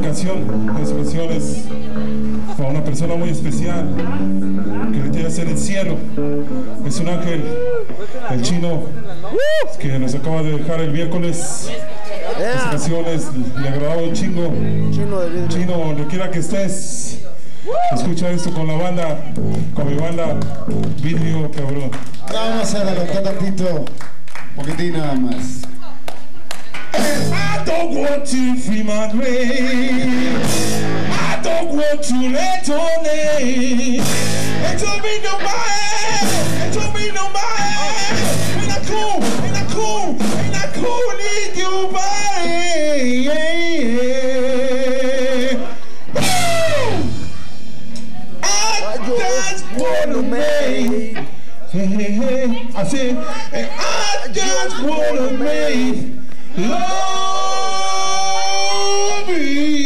Esta canción es para una persona muy especial que le tiene hacer el cielo. Es un ángel, el chino, que nos acaba de dejar el miércoles. Esta canción le agradaba un chingo. Chino, donde quiera que estés, escucha esto con la banda, con mi banda Vidrio Cabrón. Vamos a adelantar tantito, un poquitín nada más. I don't want to free my grave. I don't want to let on it. It don't mean nobody. It don't mean nobody. Ain't I cool? Ain't I cool? Ain't I cool? Need you body. I just wanna make. I said, I just wanna make. Love me.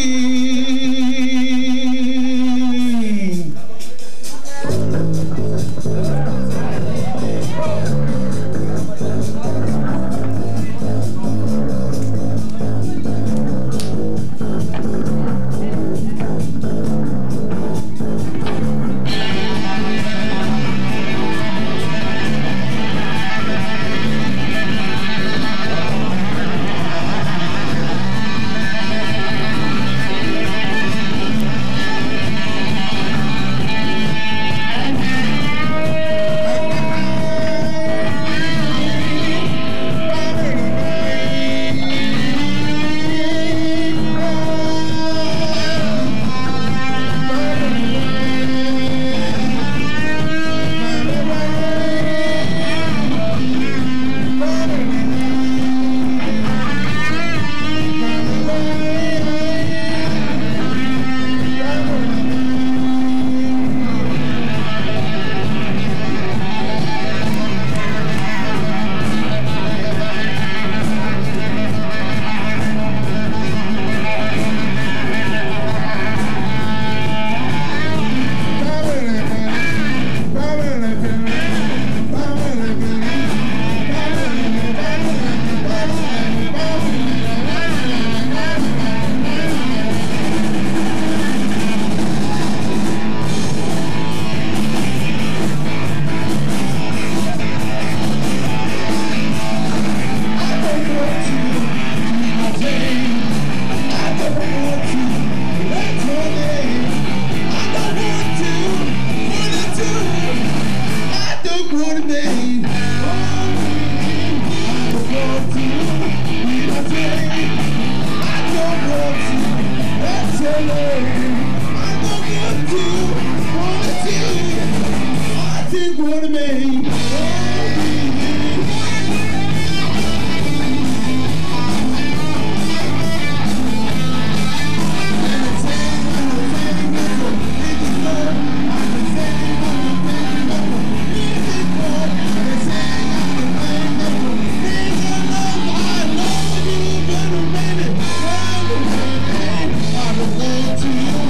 To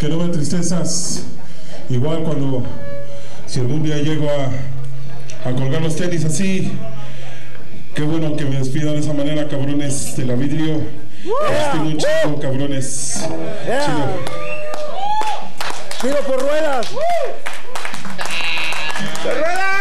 que no me tristezas. Igual cuando, si algún día llego a colgar los tenis así, qué bueno que me despidan de esa manera, cabrones de la vidrio. Tengo un chico, cabrones. Tiro por ruedas. ¡De ruedas!